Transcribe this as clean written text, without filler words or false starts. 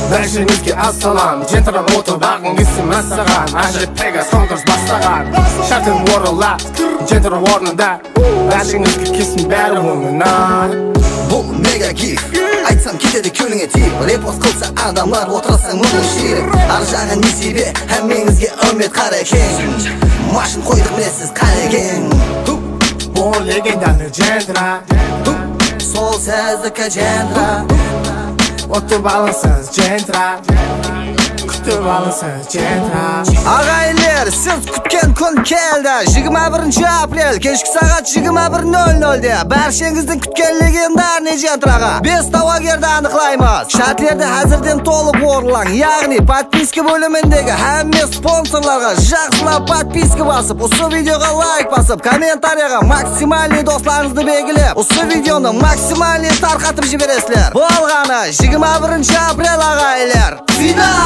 Бәршіңізге ассалам, жентіріп отыр бағың кісім мәссаған. Әжет Пегас конкурс бастаған, шартын орыла, жентіріп орнында. Бәршіңізге кесін бәрі оңынан. Бұл мега гиф, айтсам кетеді көліңе тиіп. Репост қылса адамлар отырасаң мұның ширіп. Ар жағы не себе, әммеңізге үмет қарекен. Машын қойдық білесіз қарекен. Бұл легендарный жентра, Сол сәздікі жентра. Отып алыңсыз жентра, күтіп алыңсыз жентра. Ағайлер, сіз күткен күн келді. 21 апрель, кешкі сағат 21:00-де бәршеңіздің күткен легендарный жентраға 5 тауагерді анықлаймыз. Шартлерді әзірден толып орылаң. Яғни подписка бөліміндегі әмме спонсорларға жақсылап подписка басып, осы видеоға лайк басып, комментарияға максимальный достарыңызды белгілеп, осы видеоны максимальный тарқатып жібересілер. Болғаны 21 апрель ағайлер. Финал!